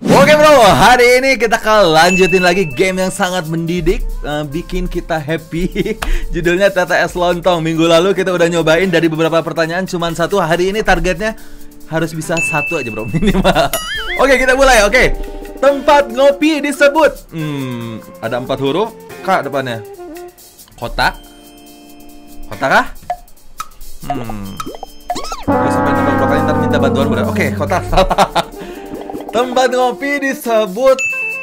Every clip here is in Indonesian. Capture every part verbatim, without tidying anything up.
Oke bro, hari ini kita akan lanjutin lagi game yang sangat mendidik, uh, bikin kita happy. Judulnya T T S Lontong. Minggu lalu kita udah nyobain dari beberapa pertanyaan cuman satu. Hari ini targetnya harus bisa satu aja bro, minimal. Oke, kita mulai. Oke, tempat ngopi disebut Hmm, ada empat huruf K depannya. Kota. Kota kah? Hmm Terus sampai tempat berapa kali ntar minta bantuan bro. Oke, kota salah. Tempat ngopi disebut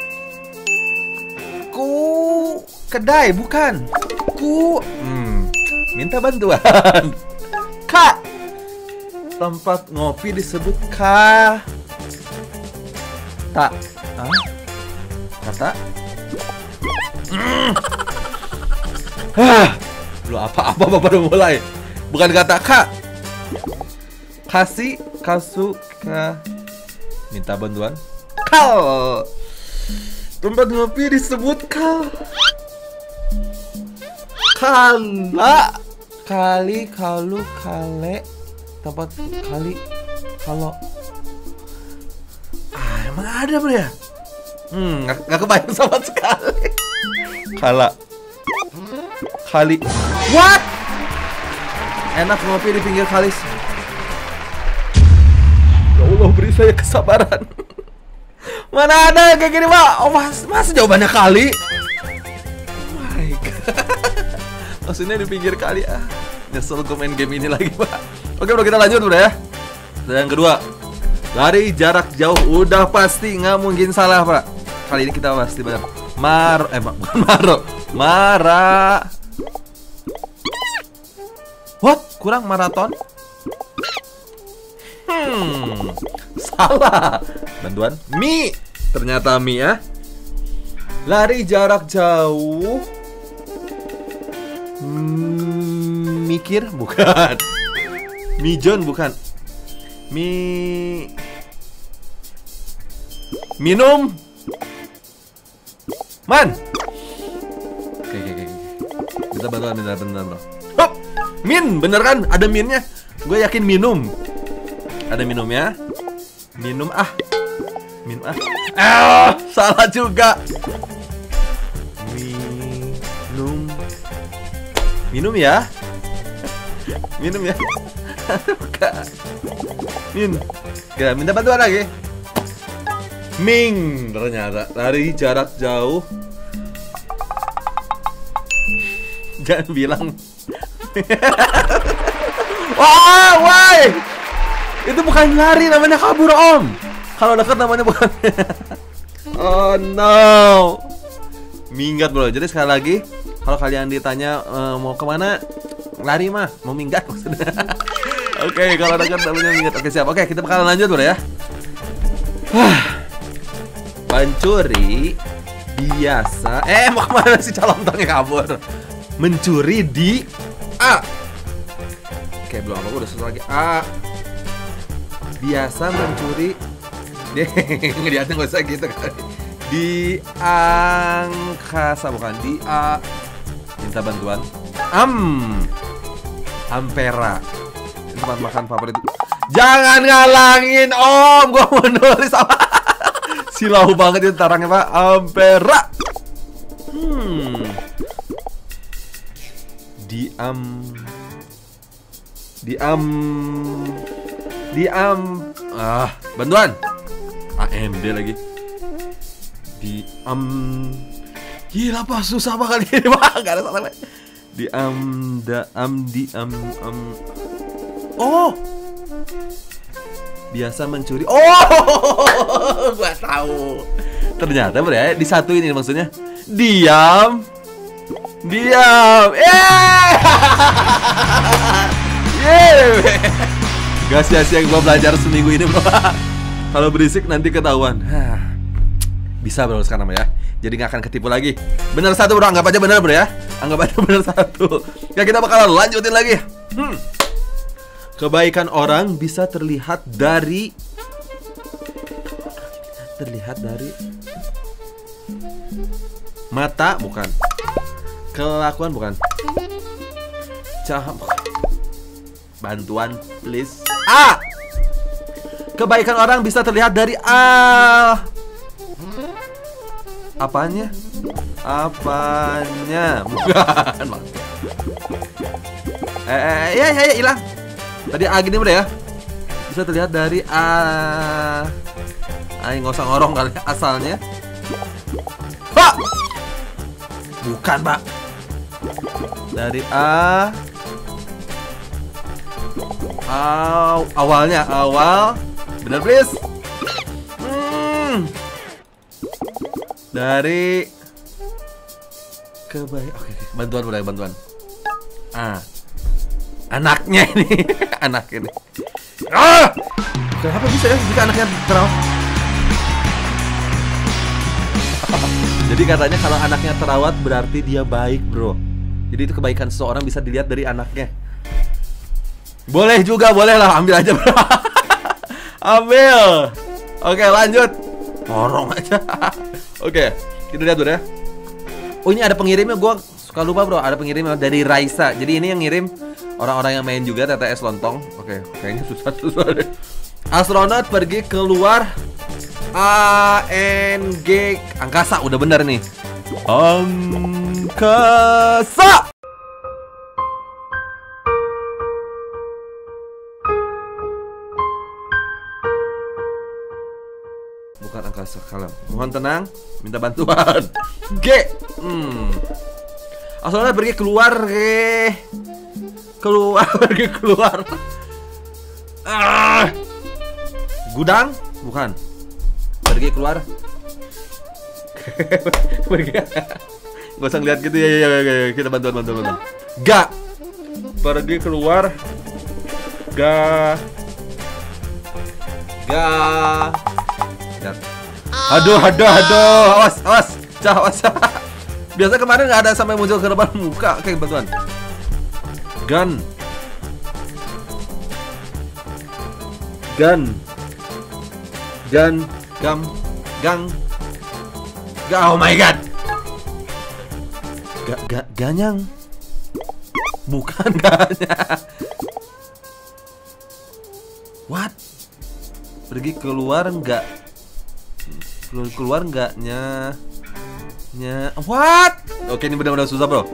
ku kedai, bukan ku. Hmm, minta bantuan. K. Tempat ngopi disebut K. Tak. Hah? Kata. Hmm. Hah. Belum apa-apa baru mulai. Bukan kata K. Kasih, kasu, ka. Minta bantuan. Kal. Tempat ngopi disebut kal. Kala. Kali, kalu, kale. Tempat kali, kalau. Ah, emang ada bro ya? Hmm, gak, gak kebayang sama sekali. Kala. Kali. What? Enak ngopi di pinggir kali. Ya Allah, beri saya kesabaran. Mana ada kayak gini pak? Oh, mas, masa jawabannya kali? Oh my god. Maksudnya di pinggir kali. Ah, nyesel gue main game ini lagi pak. Oke bro, kita lanjut bro ya. Dan yang kedua, lari jarak jauh. Udah pasti nggak mungkin salah pak. Kali ini kita pasti benar. Mar, eh bukan Maro, Mara. What? Kurang maraton? Hmm, salah. Bantuan. Mi. Ternyata mi ya. Lari jarak jauh. Hmm, mikir bukan. Mijon bukan. Mi. Minum. Man. Oke oke oke. Kita bantuan minta bantuan bro. Hop. Min, bener kan? Ada minnya. Gue yakin minum. Ada minumnya. Minum ah. Minum ah. Ah, salah juga. Minum. Minum ya. Minum ya. Bukan. Min. Ya, minta bantuan lagi. Ming. Ternyata dari jarak jauh. Jangan bilang. Wah, why? Itu bukan lari, namanya kabur om. Kalau dekat namanya bukan. Oh no. Minggat bro. Jadi sekali lagi, kalau kalian ditanya e, mau kemana, lari mah, mau minggat maksudnya. Oke, okay, kalau dekat namanya minggat. Oke okay, siap. Oke okay, kita bakalan lanjut bro ya. Pencuri biasa. Eh mau kemana sih calon tangnya kabur? Mencuri di A. Oke belum apa, udah susah lagi. A. Biasa mencuri. Deh, ngeliatnya gak usah gitu kan. Di angkasa bukan. Di A. Minta bantuan. Am. Ampera. Tempat makan favorit. Jangan ngalangin om. Gua mau nulis apa. Silau banget itu tarangnya pak. Ampera. Hmm. Di am. Di am. Diam. Ah, bantuan. A M D lagi. Diam. Gila pak, susah banget ini pak. Gak ada salah. Diam, daam, diam, am. Oh. Biasa mencuri. Oh, gua tahu. Ternyata bro ya, di satu ini maksudnya. Diam. Diam. Eh. Yeah. Gak sia-sia gue belajar seminggu ini bro. Kalau berisik nanti ketahuan. Bisa bro sekarang ya. Jadi gak akan ketipu lagi. Bener satu bro, anggap aja bener bro ya. Anggap aja bener satu. Ya kita bakalan lanjutin lagi. hmm. Kebaikan orang bisa terlihat dari. Terlihat dari mata bukan. Kelakuan bukan. Caham. Bantuan please. A. Kebaikan orang bisa terlihat dari A. Apanya? Apanya? Bukan. Eh, eh, ya, ya, ya, hilang. Tadi A gini udah ya. Bisa terlihat dari A. Ayo nggak usah ngorong kali asalnya. Pak. Bukan, Pak. Dari A. Aw, awalnya awal. Bener, please. Hmm. Dari kebaik. Oke, bantuan udah bantuan. Ah. Anaknya ini, anak ini. Ah! Kenapa bisa ya jika anaknya terawat? Jadi katanya kalau anaknya terawat berarti dia baik, bro. Jadi itu kebaikan seseorang bisa dilihat dari anaknya. Boleh juga, boleh lah, ambil aja, bro. Ambil. Oke, lanjut. Ngorong aja. Oke, kita lihat dulu ya. Oh, ini ada pengirimnya, gua suka lupa, bro. Ada pengirimnya dari Raisa. Jadi ini yang ngirim orang-orang yang main juga T T S Lontong. Oke, kayaknya susah-susah deh. Astronot pergi keluar A N G angkasa, udah bener nih. Angkasa. Bukan angkasa, kalem. Mohon tenang, minta bantuan. G. Hmm. Astronot pergi keluar ke keluar pergi keluar. Ah. Gudang? Bukan. Pergi keluar. Pergi. Gak usah ngeliat gitu ya, ya, ya, ya. Kita bantuan bantuan bantuan. Ga. Pergi keluar. Ga. Ga. Ga. Aduh, aduh, aduh. Awas, awas. Cah, awas. Biasa kemarin nggak ada sampai muncul ke depan muka. Oke, bantuan. Gun. Gun. Gun. Gam. Gang. Ga. Oh my god. Ga, ga, ganyang. Bukan ganyang. What? Pergi keluar enggak? Keluar keluar enggaknya? Nya. What? Oke, ini benar-benar susah, bro.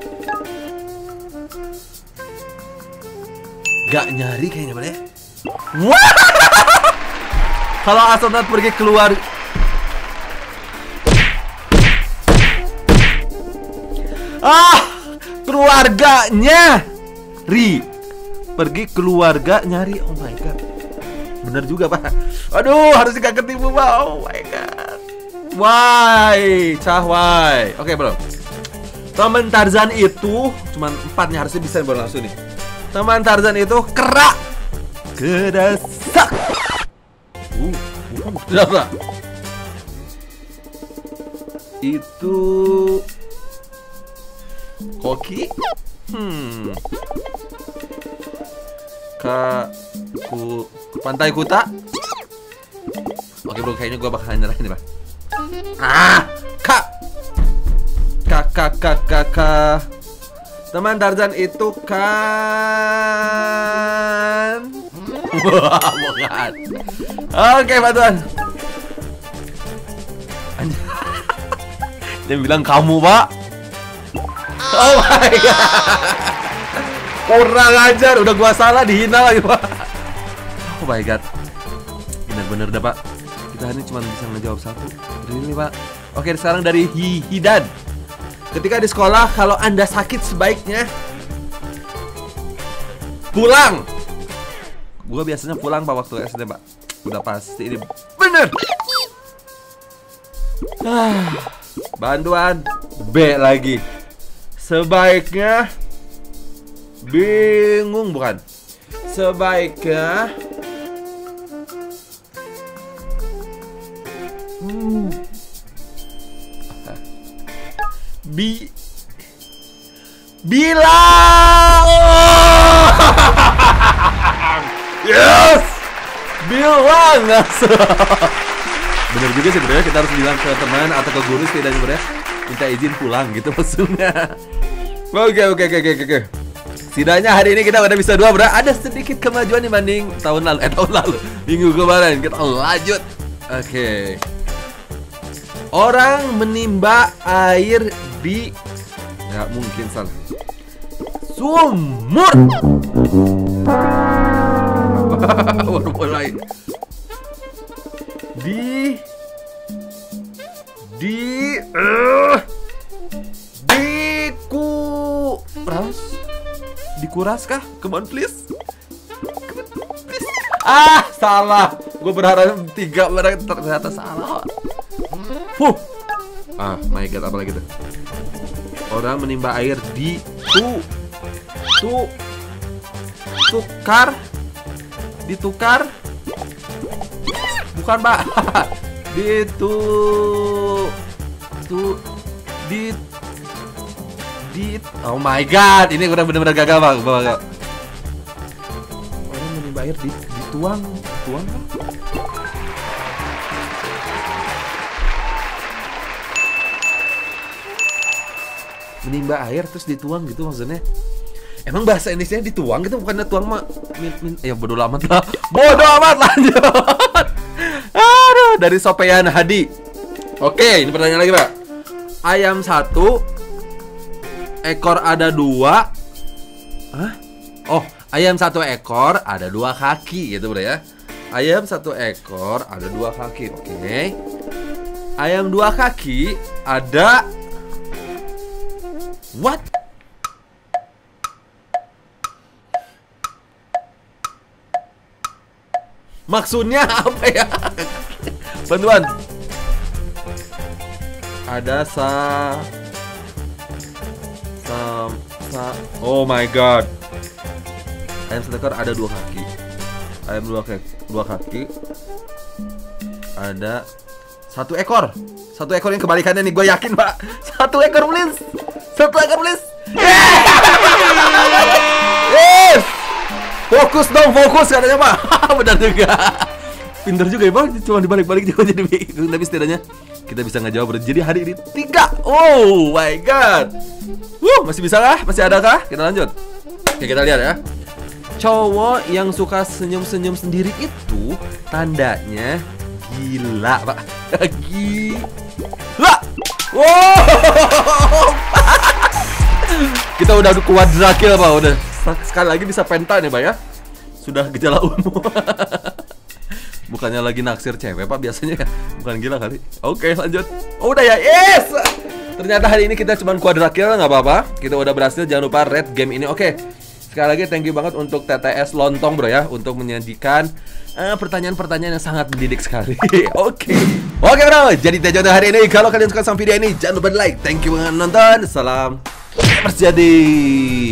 Gak nyari kayaknya, boleh. What? Kalau astronot pergi keluar. Ah, keluarganya. Ri. Pergi keluarga nyari. Oh my god. Bener juga, Pak. Aduh, harus gak ketipu, Pak. Oh my god. Why? Cah why? Oke, bro. Teman Tarzan itu cuman empat nih, harusnya bisa langsung nih. Teman Tarzan itu kerak kedesak. Uh, uh, berapa? Itu koki. Hmm. Ke ku Pantai Kuta. Oke, bro, kayaknya gua bakal nyerah ini, Pak. Ah, kak. Kak, kak, kak, kak, kak. Teman Tarzan itu kan. Wah, bukan. Oke, bantuan. Dia bilang kamu, Pak. Oh my god. Kurang ajar, udah gua salah dihina lagi, Pak. Oh my god. Bener-bener dah, Pak. Kita ini cuma bisa ngejawab satu. Really, Pak. Oke, sekarang dari Hidan. Ketika di sekolah, kalau Anda sakit sebaiknya pulang. Gua biasanya pulang, Pak, waktu S D, Pak. Udah pasti ini bener. Ah, bantuan B lagi. Sebaiknya bingung, bukan? Sebaiknya hmm. Bi bilang. Oh! Yes, bilang. Bener juga sih, sebenarnya kita harus bilang ke teman atau ke guru setidaknya, sebenarnya minta izin pulang gitu maksudnya. Oke oke oke oke oke. Setidaknya hari ini kita udah bisa dua, bro. Ada sedikit kemajuan dibanding tahun lalu. Eh tahun lalu, minggu kemarin. Kita lanjut. Oke. Orang menimba air di... Nggak mungkin salah. Sumur. Baru mulai. Di... Di... Uh, dikuras. Dikuras kah? Come on please. Please. Ah, salah. Gue berharap tiga, ternyata salah. Fuh. Ah, my god, apa lagi tuh? Orang menimba air di tu tu tukar ditukar bukan Mbak. Di tu tu di di oh my god, ini udah bener-bener gagal Bang. Bang. Orang menimba air di dituang tuang kan? Menimba air terus dituang gitu maksudnya. Emang bahasa Indonesia dituang gitu bukannya tuang mah min, min, ya bodo amat lah. Bodo amat, lanjut. Aduh, dari Sopean Hadi. Oke, ini pertanyaan lagi, Pak. Ayam satu, ekor ada dua. Hah? Oh, ayam satu ekor ada dua kaki gitu, Bro ya. Ayam satu ekor ada dua kaki. Oke. Ayam dua kaki ada what? Maksudnya apa ya? Bantuan. Ada sa sa sa oh my god. Ayam satu ekor ada dua kaki. Ayam dua kaki, dua kaki. Ada satu ekor. Satu ekor yang kebalikannya nih, gue yakin, Pak. Satu ekor, please. Satu ekor, please. Yes. Fokus dong, fokus katanya, Pak. Benar juga. Pinter juga ya, Pak. Cuma dibalik-balik juga jadi bingung. Tapi setidaknya kita bisa ngejawab. Jadi hari ini tiga. Oh my god. Wuh, masih bisa kah? Masih ada kah? Kita lanjut. Oke, kita lihat ya. Cowok yang suka senyum-senyum sendiri itu tandanya gila, Pak. Gila. Wow. Kita udah kuadrakil, Pak. Udah sekali lagi bisa penta nih, Pak ya. Sudah gejala umum. Bukannya lagi naksir cewek, Pak, biasanya. Bukan gila kali. Oke, lanjut. Oh, udah ya. Yes. Ternyata hari ini kita cuma kuadrakil, nggak apa-apa. Kita udah berhasil. Jangan lupa rate game ini. Oke. Sekali lagi thank you banget untuk T T S Lontong, Bro ya, untuk menyajikan pertanyaan-pertanyaan uh, yang sangat mendidik sekali. Oke. Okay. Oke, okay, Bro. Jadi itu aja hari ini. Kalau kalian suka sama video ini, jangan lupa like. Thank you banget nonton. Salam. Terjadi.